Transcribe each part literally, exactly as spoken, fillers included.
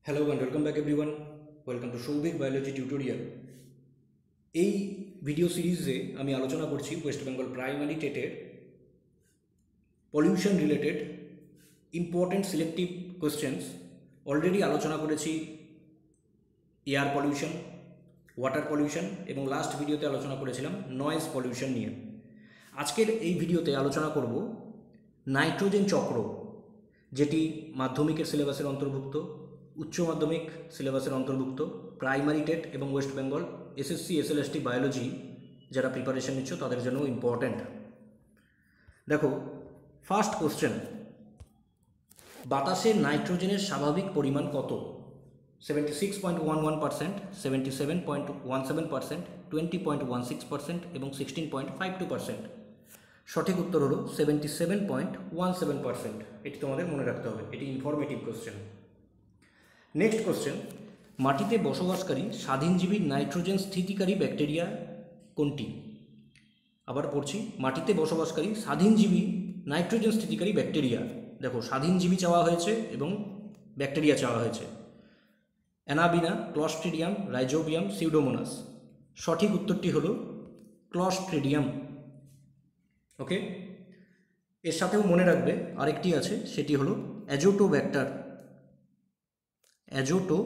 Hello and welcome back everyone. Welcome to Shobhik Biology Tutorial. এই video সিরিজে আমি আলোচনা করছি ওয়েস্ট বেঙ্গল প্রাইমারি টেটের pollution related important selective questions. Already আলোচনা করেছি এয়ার পলিউশন, ওয়াটার পলিউশন এবং লাস্ট ভিডিওতে আলোচনা করেছিলাম নয়েজ পলিউশন নিয়ে। আজকের এই ভিডিওতে আলোচনা করব নাইট্রোজেন চক্র, যেটি মাধ্যমিকের সিলেবাসের অন্তর্ভুক্ত, উচ্চ মাধ্যমিক সিলেবাসের অন্তর্ভুক্ত, প্রাইমারি টেট এবং west Bengal SSC SLST biology যারা প্রিপারেশন নিচ্ছ তাদের জন্য ইম্পর্ট্যান্ট। দেখো, ফার্স্ট কোশ্চেন, বাতাসে নাইট্রোজেনের স্বাভাবিক পরিমাণ কত? Seventy six point one one percent, seventy seven point one seven percent, twenty point one six percent এবং sixteen point five two percent. সঠিক উত্তর হলো seventy seven point one seven percent. এটি তোমাদের মনে রাখতে হবে, এটি ইনফরমেটিভ কোশ্চেন। নেক্সট কোশ্চেন, মাটিতে বসবাসকারী স্বাধীনজীবী নাইট্রোজেন স্থিতিকারী ব্যাকটেরিয়া কোনটি? আবার পড়ছি, মাটিতে বসবাসকারী স্বাধীনজীবী নাইট্রোজেন স্থিতিকারী ব্যাকটেরিয়া। দেখো, স্বাধীনজীবী চাওয়া হয়েছে এবং ব্যাকটেরিয়া চাওয়া হয়েছে। Anabaena, clostridium, rhizobium, pseudomonas. সঠিক উত্তরটি হলো ক্লস্ট্রিডিয়াম। ওকে, এর সাথেও মনে রাখবে আরেকটি আছে, সেটি হলো অ্যাজোটোব্যাক্টার। অ্যাজোটো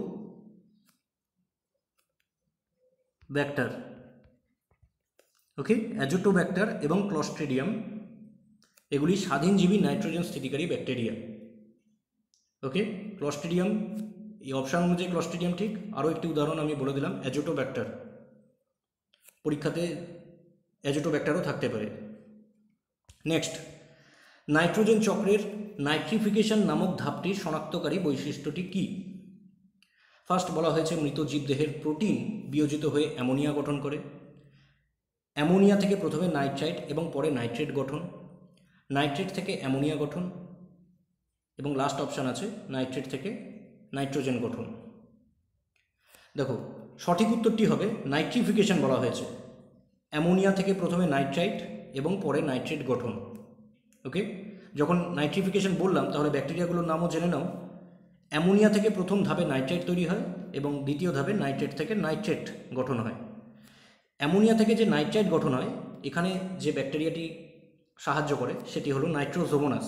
ব্যাক্টার ওকে, অ্যাজোটোব্যাক্টার এবং ক্লস্ট্রিডিয়াম এগুলি স্বাধীনজীবী নাইট্রোজেন স্থিতিকারী ব্যাকটেরিয়া। ওকে, ক্লস্ট্রিডিয়াম, এই অপশান অনুযায়ী ক্লস্ট্রিডিয়াম ঠিক। আরও একটি উদাহরণ আমি বলে দিলাম, অ্যাজোটোব্যাক্টার। পরীক্ষাতে অ্যাজোটোব্যাক্টারও থাকতে পারে। নেক্সট, নাইট্রোজেন চক্রের নাইট্রিফিকেশন নামক ধাপটির শনাক্তকারী বৈশিষ্ট্যটি কী? ফার্স্ট বলা হয়েছে মৃত জীবদেহের প্রোটিন বিয়োজিত হয়ে অ্যামোনিয়া গঠন করে। অ্যামোনিয়া থেকে প্রথমে নাইট্রাইট এবং পরে নাইট্রেট গঠন, নাইট্রেট থেকে অ্যামোনিয়া গঠন এবং লাস্ট অপশান আছে নাইট্রেট থেকে নাইট্রোজেন গঠন। দেখো, সঠিক উত্তরটি হবে নাইট্রিফিকেশন। বলা হয়েছে অ্যামোনিয়া থেকে প্রথমে নাইট্রাইট এবং পরে নাইট্রেট গঠন। ওকে, যখন নাইট্রিফিকেশন বললাম তাহলে ব্যাকটেরিয়াগুলোর নামও জেনে নাও। অ্যামোনিয়া থেকে প্রথম ধাপে নাইট্রেট তৈরি হয় এবং দ্বিতীয় ধাপে নাইট্রেট থেকে নাইট্রেট গঠন হয়। অ্যামোনিয়া থেকে যে নাইট্রেট গঠন হয়, এখানে যে ব্যাকটেরিয়াটি সাহায্য করে সেটি হলো নাইট্রোজোমোনাস।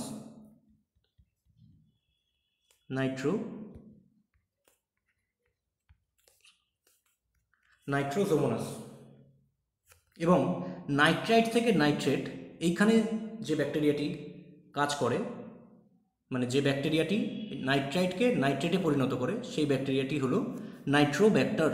নাইট্রো নাইট্রোজোমোনাস এবং নাইট্রাইট থেকে নাইট্রেট, এইখানে যে ব্যাকটেরিয়াটি কাজ করে, মানে যে ব্যাকটেরিয়াটি নাইট্রাইটকে নাইট্রেটে পরিণত করে, সেই ব্যাকটেরিয়াটি হলো নাইট্রোব্যাক্টার।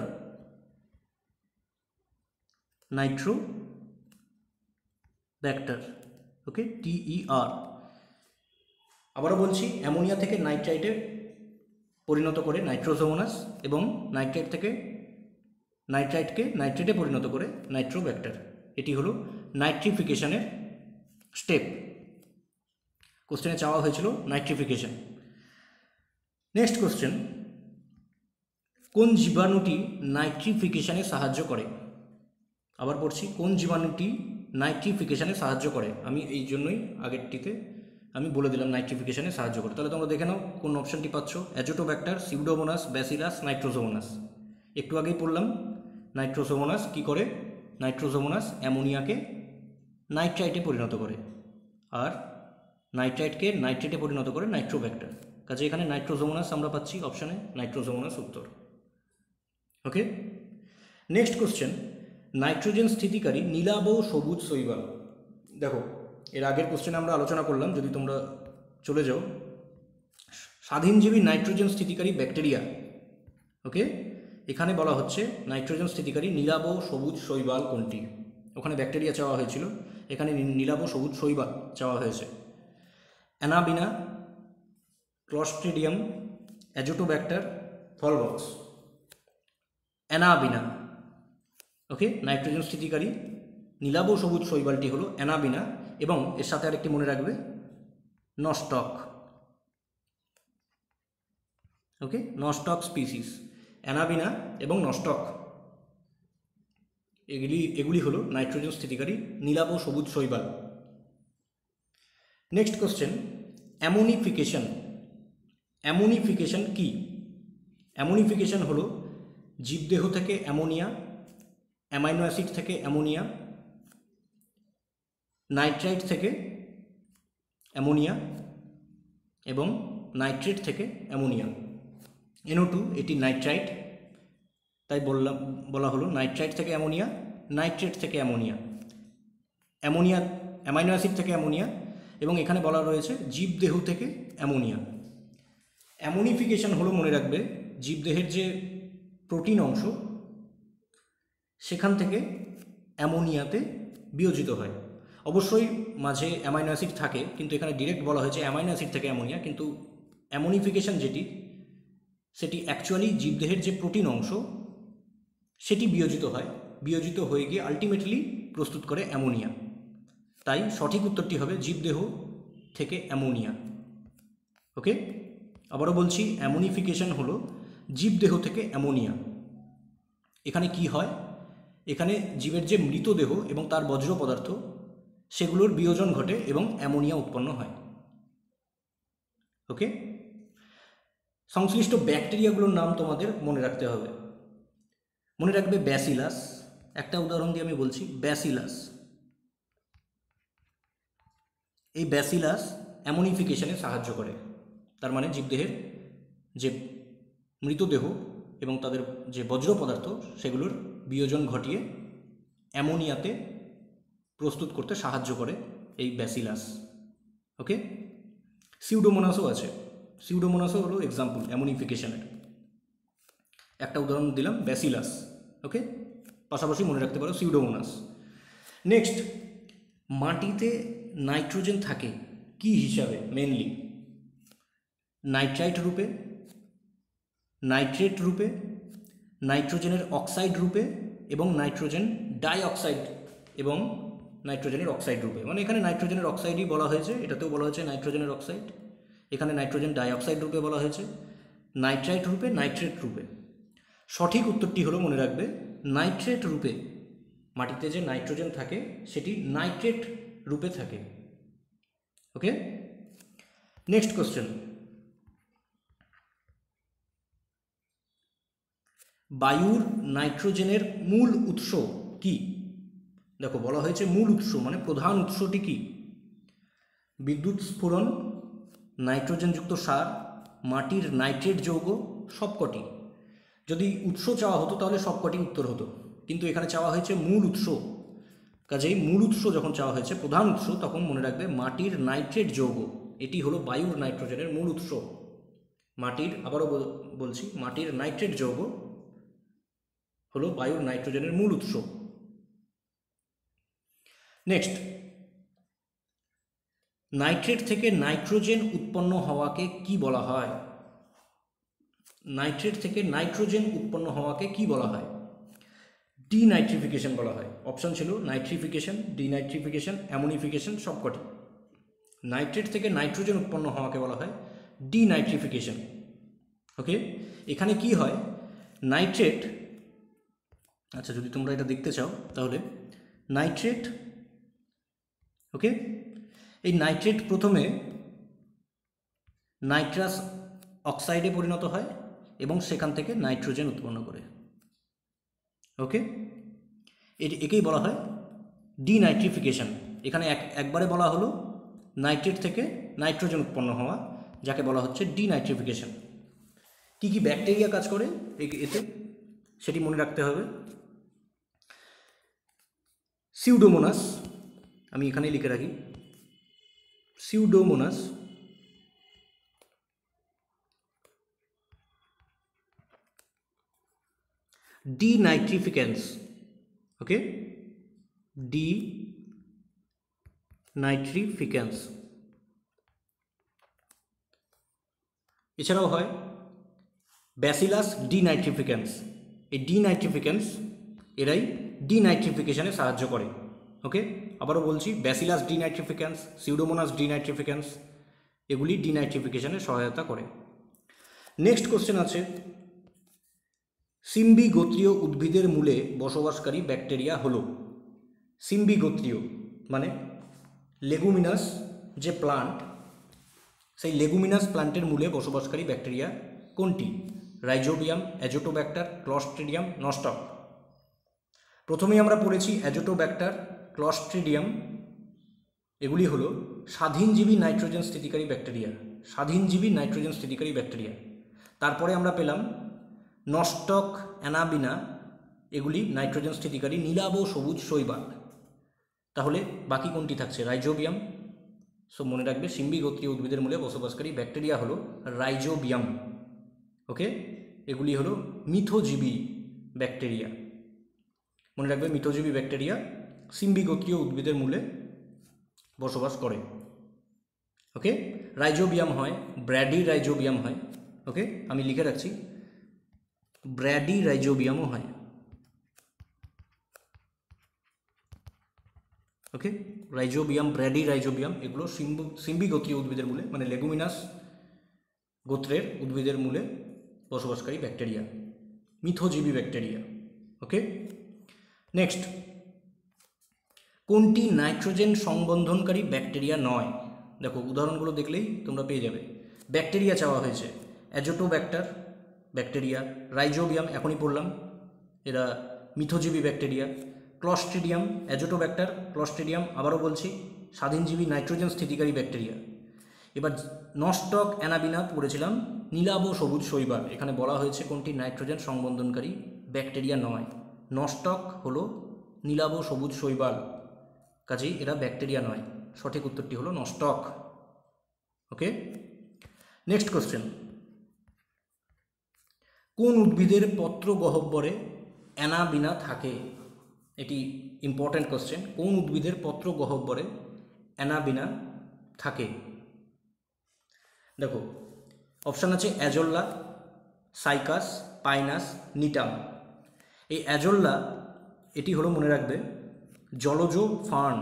নাইট্রোব্যাক্টার ওকে, টিইআর। আবারও বলছি, অ্যামোনিয়া থেকে নাইট্রাইটে পরিণত করে নাইট্রোজোমোনাস এবং নাইট্রাইট থেকে নাইট্রাইটকে নাইট্রেটে পরিণত করে নাইট্রোব্যাক্টার। এটি হলো নাইট্রিফিকেশনের স্টেপ। কোশ্চেনে চাওয়া হয়েছিল নাইট্রিফিকেশন। নেক্সট কোশ্চেন, কোন জীবাণুটি নাইট্রিফিকেশনে সাহায্য করে? আবার পড়ছি, কোন জীবাণুটি নাইট্রিফিকেশনে সাহায্য করে? আমি এই জন্যই আগেরটিতে আমি বলে দিলাম নাইট্রিফিকেশনে সাহায্য করে। তাহলে তোমরা দেখে নাও কোন অপশানটি পাচ্ছ। Azotobacter, pseudomonas, bacillus, nitrosomonas. একটু আগেই পড়লাম নাইট্রোজোমোনাস কী করে? নাইট্রোজোমোনাস অ্যামোনিয়াকে নাইট্রাইটে পরিণত করে, আর নাইট্রাইটকে নাইট্রেটে পরিণত করে নাইট্রোব্যাক্টার। কাজে এখানে নাইট্রোজোমোনাস আমরা পাচ্ছি অপশানে, নাইট্রোজোমোনাস উত্তর। ওকে, নেক্সট কোশ্চেন, নাইট্রোজেন স্থিতিকারী নীলাভ সবুজ শৈবাল। দেখো, এর আগের কোশ্চেনে আমরা আলোচনা করলাম, যদি তোমরা চলে যাও, স্বাধীনজীবী নাইট্রোজেন স্থিতিকারী ব্যাকটেরিয়া। ওকে, এখানে বলা হচ্ছে নাইট্রোজেন স্থিতিকারী নীলাভ সবুজ শৈবাল কোনটি? ওখানে ব্যাকটেরিয়া চাওয়া হয়েছিল, এখানে নীলাভ সবুজ শৈবাল চাওয়া হয়েছে। Anabaena, clostridium, azotobacter, volvox. Anabaena. Okay, nitrogen স্থিতিকারী নীলাভ সবুজ শৈবালটি হলো অ্যানাবিনা এবং এর সাথে আরেকটি মনে রাখবে, নস্টক। ওকে, নস্টক স্পিসিস, অ্যানাবিনা এবং নস্টক, এগুলি এগুলি হলো নাইট্রোজেন স্থিতিকারী নীলাভ সবুজ শৈবাল। Next question, ammonification. অ্যামোনিফিকেশন কি? অ্যামোনিফিকেশন হলো জীবদেহ থেকে অ্যামোনিয়া, অ্যামাইনো অ্যাসিড থেকে অ্যামোনিয়া, নাইট্রাইট থেকে অ্যামোনিয়া এবং নাইট্রেট থেকে অ্যামোনিয়া। এনও টু এটি নাইট্রাইট, তাই বললাম বলা হলো নাইট্রাইট থেকে অ্যামোনিয়া, নাইট্রেট থেকে অ্যামোনিয়া, অ্যামোনিয়া অ্যামাইনো অ্যাসিড থেকে অ্যামোনিয়া এবং এখানে বলা রয়েছে জীবদেহ থেকে অ্যামোনিয়া। অ্যামোনিফিকেশন হলো, মনে রাখবে, জীবদেহের যে প্রোটিন অংশ সেখান থেকে অ্যামোনিয়াতে বিয়োজিত হয়। অবশ্যই মাঝে অ্যামাইনো অ্যাসিড থাকে, কিন্তু এখানে ডিরেক্ট বলা হয়েছে অ্যামাইনো অ্যাসিড থেকে অ্যামোনিয়া, কিন্তু অ্যামোনিফিকেশন যেটি সেটি অ্যাকচুয়ালি জীবদেহের যে প্রোটিন অংশ সেটি বিয়োজিত হয়, বিয়োজিত হয়ে গিয়ে আলটিমেটলি প্রস্তুত করে অ্যামোনিয়া। তাই সঠিক উত্তরটি হবে জীবদেহ থেকে অ্যামোনিয়া। ওকে, আবারও বলছি, অ্যামোনিফিকেশন হলো জীবদেহ থেকে অ্যামোনিয়া। এখানে কি হয়, এখানে জীবের যে মৃতদেহ এবং তার বজ্র পদার্থ সেগুলোর বিয়োজন ঘটে এবং অ্যামোনিয়া উৎপন্ন হয়। ওকে, সংশ্লিষ্ট ব্যাকটেরিয়াগুলোর নাম তোমাদের মনে রাখতে হবে। মনে রাখবে ব্যাসিলাস, একটা উদাহরণ দিয়ে আমি বলছি, ব্যাসিলাস। এই ব্যাসিলাস অ্যামোনিফিকেশনে সাহায্য করে, তার মানে জীবদেহের যে মৃতদেহ এবং তাদের যে বজ্র পদার্থ সেগুলোর বিয়োজন ঘটিয়ে অ্যামোনিয়াতে প্রস্তুত করতে সাহায্য করে এই ব্যাসিলাস। ওকে, সিউডোমোনাসও আছে, সিউডোমোনাসও হলো এক্সাম্পল অ্যামোনিফিকেশনের। একটা উদাহরণ দিলাম ব্যাসিলাস। ওকে, পাশাপাশি মনে রাখতে পারো সিউডোমোনাস। নেক্সট, মাটিতে নাইট্রোজেন থাকে কি হিসাবে? মেনলি নাইট্রাইট রূপে, নাইট্রেট রূপে, নাইট্রোজেনের অক্সাইড রূপে এবং নাইট্রোজেন ডাইঅক্সাইড এবং নাইট্রোজেনের অক্সাইড রূপে। মানে এখানে নাইট্রোজেনের অক্সাইডই বলা হয়েছে, এটাতেও বলা হয়েছে নাইট্রোজেনের অক্সাইড, এখানে নাইট্রোজেন ডাইঅক্সাইড রূপে বলা হয়েছে, নাইট্রাইট রূপে, নাইট্রেট রূপে। সঠিক উত্তরটি হলো, মনে রাখবে, নাইট্রেট রূপে। মাটিতে যে নাইট্রোজেন থাকে সেটি নাইট্রেট রূপে থাকে। ওকে, নেক্সট কোশ্চেন, বায়ুর নাইট্রোজেনের মূল উৎস কি? দেখো বলা হয়েছে মূল উৎস, মানে প্রধান উৎসটি কি? বিদ্যুৎ স্ফুরণ, নাইট্রোজেনযুক্ত সার, মাটির নাইট্রেট যৌগ, সবকটি। যদি উৎস চাওয়া হতো তাহলে সবকটি উত্তর হতো, কিন্তু এখানে চাওয়া হয়েছে মূল উৎস। কাজেই মূল উৎস যখন চাওয়া হয়েছে, প্রধান উৎস, তখন মনে রাখবে মাটির নাইট্রেট যৌগ, এটি হলো বায়ুর নাইট্রোজেনের মূল উৎস। মাটির, আবারও বলছি, মাটির নাইট্রেট যৌগ হলো বায়ুর নাইট্রোজেনের মূল উৎস। নেক্সট, নাইট্রেট থেকে নাইট্রোজেন উৎপন্ন হওয়াকে কি বলা হয়? নাইট্রেট থেকে নাইট্রোজেন উৎপন্ন হওয়াকে কি বলা হয়? ডিনাইট্রিফিকেশন বলা হয়। অপশন ছিল নাইট্রিফিকেশন, ডিনাইট্রিফিকেশন, অ্যামোনিফিকেশন, সবকটি। নাইট্রেট থেকে নাইট্রোজেন উৎপন্ন হওয়াকে বলা হয় ডিনাইট্রিফিকেশন। ওকে, এখানে কি হয়, নাইট্রেট, আচ্ছা যদি তোমরা এটা দেখতে চাও তাহলে নাইট্রেট, ওকে, এই নাইট্রেট প্রথমে নাইট্রাস অক্সাইডে পরিণত হয় এবং সেখান থেকে নাইট্রোজেন উৎপন্ন করে। ওকে, একেই বলা হয় ডিনাইট্রিফিকেশন। এখানে এক একবারে বলা হলো নাইট্রেট থেকে নাইট্রোজেন উৎপন্ন হওয়া, যাকে বলা হচ্ছে ডিনাইট্রিফিকেশন। কি কি ব্যাকটেরিয়া কাজ করে এতে সেটি মনে রাখতে হবে। সিউডোমোনাস, আমি এখানে লিখে রাখি, সিউডোমোনাস ডিনাইট্রিফিকেন্স। ওকে, ডিনাইট্রিফিকেন্স। এছাড়াও হয় ব্যাসিলাস ডিনাইট্রিফিকেন্স। এই ডিনাইট্রিফিকেন্স এরাই ডিনাইট্রিফিকেশনে সাহায্য করে। ওকে, আবারও বলছি, ব্যাসিলাস ডিনাইট্রিফিকেন্স, সিউডোমোনাস ডিনাইট্রিফিকেন্স, এগুলি ডিনাইট্রিফিকেশনে সহায়তা করে। নেক্সট কোশ্চেন আছে, সিম্বি গোত্রীয় উদ্ভিদের মূলে বসবাসকারী ব্যাকটেরিয়া হলো? সিম্বি গোত্রীয় মানে লেগুমিনাস যে প্লান্ট, সেই লেগুমিনাস প্লান্টের মূলে বসবাসকারী ব্যাকটেরিয়া কোনটি? Rhizobium, azotobacter, clostridium, nostoc. প্রথমেই আমরা পড়েছি অ্যাজোটোব্যাক্টার, ক্লস্ট্রিডিয়াম, এগুলি হলো স্বাধীনজীবী নাইট্রোজেন স্থিতিকারী ব্যাকটেরিয়া, স্বাধীনজীবী নাইট্রোজেন স্থিতিকারী ব্যাকটেরিয়া। তারপরে আমরা পেলাম নস্টক, অ্যানাবিনা, এগুলি নাইট্রোজেন স্থিতিকারী নীলাভ ও সবুজ শৈবাল। তাহলে বাকি কোনটি থাকছে? রাইজোবিয়াম। সো মনে রাখবে সিম্বি গোত্রীয় উদ্ভিদের মূলে বসবাসকারী ব্যাকটেরিয়া হলো রাইজোবিয়াম। ওকে, এগুলি হলো মিথজীবী ব্যাকটেরিয়া। মনে রাখবে মিথজীবী ব্যাকটেরিয়া সিম্বি গোত্রীয় উদ্ভিদের মূলে বসবাস করে। ওকে, রাইজোবিয়াম হয়, ব্র্যাডি রাইজোবিয়াম হয়। ওকে, আমি লিখে রাখছি, ব্র্যাডি রাইজোবিয়ামও হয়। ওকে, রাইজোবিয়াম, ব্র্যাডি রাইজোবিয়াম এগুলো সিম্বি সিম্বি গোত্রীয় উদ্ভিদের মূলে মানে লেগুমিনাস গোত্রের উদ্ভিদের মূলে বসবাসকারী ব্যাকটেরিয়া, মিথজীবী ব্যাকটেরিয়া। ওকে, নেক্সট, কোনটি নাইট্রোজেন সংবন্ধনকারী ব্যাকটেরিয়া নয়? দেখো উদাহরণগুলো দেখলেই তোমরা পেয়ে যাবে। ব্যাকটেরিয়া চাওয়া হয়েছে, অ্যাজোটোব্যাক্টার ব্যাকটেরিয়া, রাইজোবিয়াম এখনই পড়লাম, এরা মিথজীবী ব্যাকটেরিয়া, ক্লস্ট্রিডিয়াম, অ্যাজোটোব্যাক্টার, ক্লস্ট্রিডিয়াম আবারও বলছি স্বাধীনজীবী নাইট্রোজেন স্থিতিকারী ব্যাকটেরিয়া। এবার নস্টক, অ্যানাবিনা পড়েছিলাম নীলাভ ও সবুজ শৈবাল। এখানে বলা হয়েছে কোনটি নাইট্রোজেন সংবন্ধনকারী ব্যাকটেরিয়া নয়। নস্টক হলো নীলাভ ও সবুজ শৈবাল, কাজেই এরা ব্যাকটেরিয়া নয়। সঠিক উত্তরটি হলো নস্টক। ওকে, নেক্সট কোশ্চেন, কোন উদ্ভিদের পত্র গহ্বরে অ্যানাবিনা থাকে? এটি ইম্পর্ট্যান্ট কোশ্চেন। কোন উদ্ভিদের পত্র গহ্বরে অ্যানাবিনা থাকে? দেখো অপশান আছে অ্যাজোল্লা, সাইকাস, পাইনাস, নিটাম। এই অ্যাজোল্লা এটি হলো মনে রাখবে জলজ ফার্ন।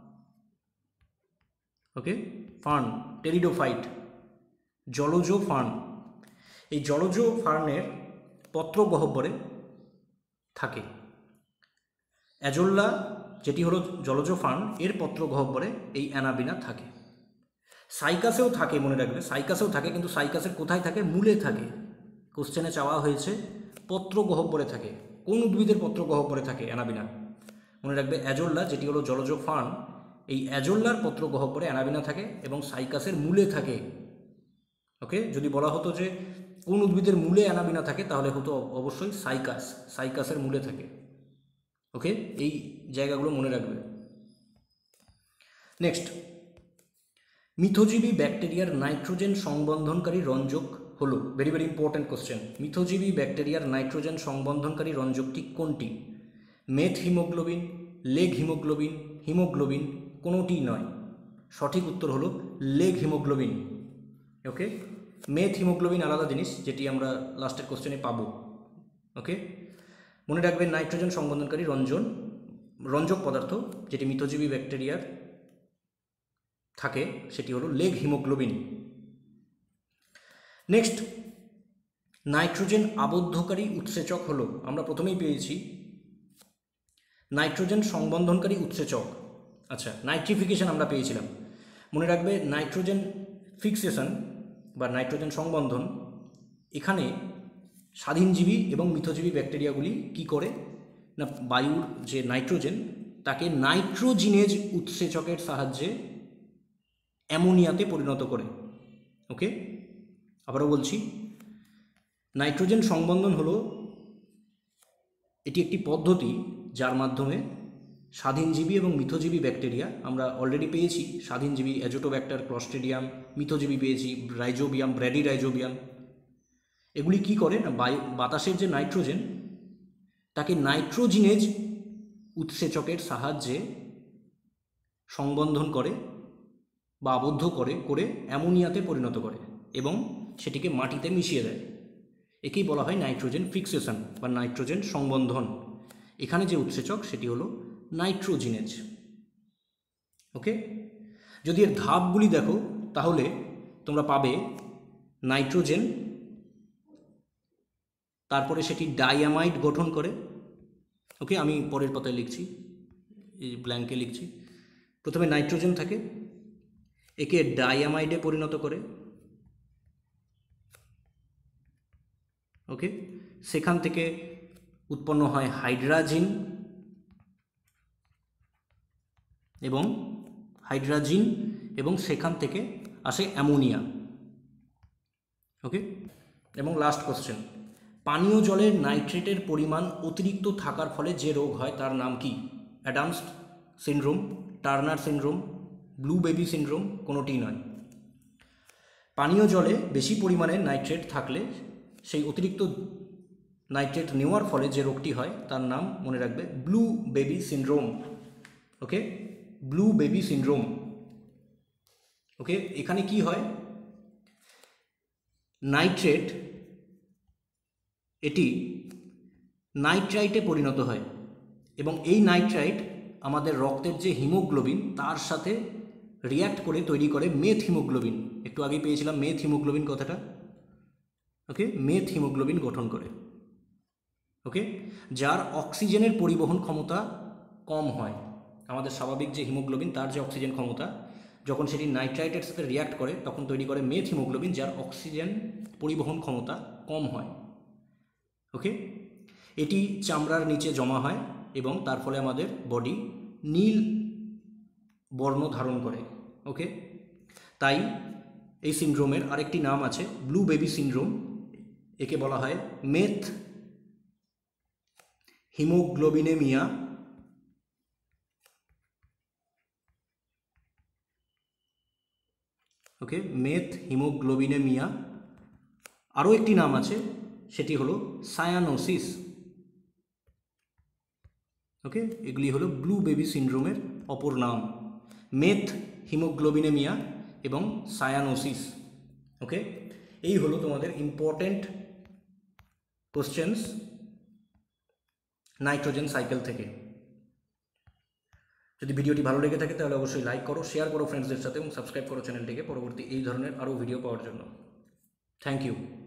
ওকে, ফার্ন, টেরিডোফাইট, জলজ ফার্ন। এই জলজ ফার্নের পত্র গহ্বরে থাকে। অ্যাজোল্লা যেটি হলো জলজ ফার্ন, এর পত্র গহ্বরে এই অ্যানাবিনা থাকে। সাইকাসেও থাকে, মনে রাখবে সাইকাসেও থাকে, কিন্তু সাইকাসের কোথায় থাকে? মূলে থাকে। কোশ্চেনে চাওয়া হয়েছে পত্র গহ্বরে থাকে। কোন উদ্ভিদের পত্র গহ্বরে থাকে অ্যানাবিনা? মনে রাখবে অ্যাজোল্লা যেটি হলো জলজ ফার্ন, এই অ্যাজোল্লার পত্র গহ্বরে অ্যানাবিনা থাকে এবং সাইকাসের মূলে থাকে। ওকে, যদি বলা হতো যে কোন উদ্ভিদের মূলে অ্যানাবিনা থাকে তাহলে হতো অবশ্যই সাইকাস, সাইকাসের মূলে থাকে। ওকে, এই জায়গাগুলো মনে রাখবে। নেক্সট, মিথজীবী ব্যাকটেরিয়ার নাইট্রোজেন সংবন্ধনকারী রঞ্জক হলো, ভেরি ভেরি ইম্পর্ট্যান্ট কোশ্চেন, মিথজীবী ব্যাকটেরিয়ার নাইট্রোজেন সংবন্ধনকারী রঞ্জকটি কোনটি? Methaemoglobin, leghaemoglobin, haemoglobin, কোনোটি নয়। সঠিক উত্তর হলো leghaemoglobin. Okay, methaemoglobin আলাদা জিনিস, যেটি আমরা লাস্টের কোশ্চেনে পাবো। ওকে, মনে রাখবেন নাইট্রোজেন সংবন্ধনকারী রঞ্জন রঞ্জক পদার্থ যেটি মিথজীবী ব্যাকটেরিয়ার থাকে সেটি হলো লেগ হিমোগ্লোবিন। নেক্সট, নাইট্রোজেন আবদ্ধকারী উৎসেচক হলো, আমরা প্রথমেই পেয়েছি নাইট্রোজেন সংবন্ধনকারী উৎসেচক। আচ্ছা, নাইট্রিফিকেশন আমরা পেয়েছিলাম। মনে রাখবে নাইট্রোজেন ফিক্সেশন বা নাইট্রোজেন সংবন্ধন, এখানে স্বাধীনজীবী এবং মিথজীবী ব্যাকটেরিয়াগুলি কি করে না বায়ুর যে নাইট্রোজেন তাকে নাইট্রোজিনেজ উৎসেচকের সাহায্যে অ্যামোনিয়াতে পরিণত করে। ওকে, আবারও বলছি, নাইট্রোজেন সংবন্ধন হলো এটি একটি পদ্ধতি যার মাধ্যমে স্বাধীনজীবী এবং মিথজীবী ব্যাকটেরিয়া, আমরা অলরেডি পেয়েছি স্বাধীনজীবী অ্যাজোটোব্যাক্টার, ক্লস্ট্রিডিয়াম, মিথজীবী পেয়েছি রাইজোবিয়াম, ব্র্যাডি রাইজোবিয়াম, এগুলি কি করে না বায়ু বাতাসের যে নাইট্রোজেন তাকে নাইট্রোজিনেজ উৎসেচকের সাহায্যে সংবন্ধন করে বা আবদ্ধ করে করে অ্যামোনিয়াতে পরিণত করে এবং সেটিকে মাটিতে মিশিয়ে দেয়। একেই বলা হয় নাইট্রোজেন ফিক্সেশন বা নাইট্রোজেন সংবন্ধন। এখানে যে উৎসেচক সেটি হলো নাইট্রোজিনেজ। ওকে, যদি এর ধাপগুলি দেখো তাহলে তোমরা পাবে নাইট্রোজেন, তারপরে সেটি ডাইঅ্যামাইড গঠন করে। ওকে, আমি পরের পাতায় লিখছি, এই ব্ল্যাঙ্কে লিখছি। প্রথমে নাইট্রোজেন থাকে, একে ডাইঅ্যামাইডে পরিণত করে, ওকে, সেখান থেকে উৎপন্ন হয় হাইড্রাজিন এবং হাইড্রাজিন এবং সেখান থেকে আসে অ্যামোনিয়া। ওকে, এবং লাস্ট কোশ্চেন, পানীয় জলের নাইট্রেটের পরিমাণ অতিরিক্ত থাকার ফলে যে রোগ হয় তার নাম কি? Adams syndrome, Turner syndrome, blue baby syndrome, কোনোটিই নয়। পানীয় জলে বেশি পরিমাণে নাইট্রেট থাকলে সেই অতিরিক্ত নাইট্রেট নেওয়ার ফলে যে রোগটি হয় তার নাম মনে রাখবে blue baby syndrome. Okay, blue baby syndrome. Okay, এখানে কি হয়, নাইট্রেট এটি নাইট্রাইটে পরিণত হয় এবং এই নাইট্রাইট আমাদের রক্তের যে হিমোগ্লোবিন তার সাথে রিয়্যাক্ট করে তৈরি করে মেথ হিমোগ্লোবিন। একটু আগে পেয়েছিলাম মেথ হিমোগ্লোবিন কথাটা। ওকে, মেথ হিমোগ্লোবিন গঠন করে। ওকে, যার অক্সিজেনের পরিবহন ক্ষমতা কম হয়। আমাদের স্বাভাবিক যে হিমোগ্লোবিন তার যে অক্সিজেন ক্ষমতা, যখন সেটি নাইট্রাইটের সাথে রিয়্যাক্ট করে তখন তৈরি করে মেথ হিমোগ্লোবিন, যার অক্সিজেন পরিবহন ক্ষমতা কম হয়। ওকে, এটি চামড়ার নিচে জমা হয় এবং তার ফলে আমাদের বডি নীল বর্ণ ধারণ করে। ওকে, তাই এই সিনড্রোমের আরেকটি নাম আছে ব্লু বেবি সিনড্রোম। একে বলা হয় মেথ হিমোগ্লোবিনেমিয়া। ওকে, মেথ হিমোগ্লোবিনেমিয়া। আরও একটি নাম আছে, সেটি হলো সায়ানোসিস। ওকে, এগুলি হলো ব্লু বেবি সিনড্রোমের অপর নাম, মেথ হিমোগ্লোবিনেমিয়া এবং সায়ানোসিস। ওকে, এই হলো তোমাদের ইম্পর্টেন্ট কোশ্চেন্স নাইট্রোজেন সাইকেল থেকে। যদি ভিডিওটি ভালো লেগে থাকে তাহলে অবশ্যই লাইক করো, শেয়ার করো ফ্রেন্ডসদের সাথে এবং সাবস্ক্রাইব করো চ্যানেলটিকে পরবর্তী এই ধরনের আরও ভিডিও পাওয়ার জন্য। Thank you.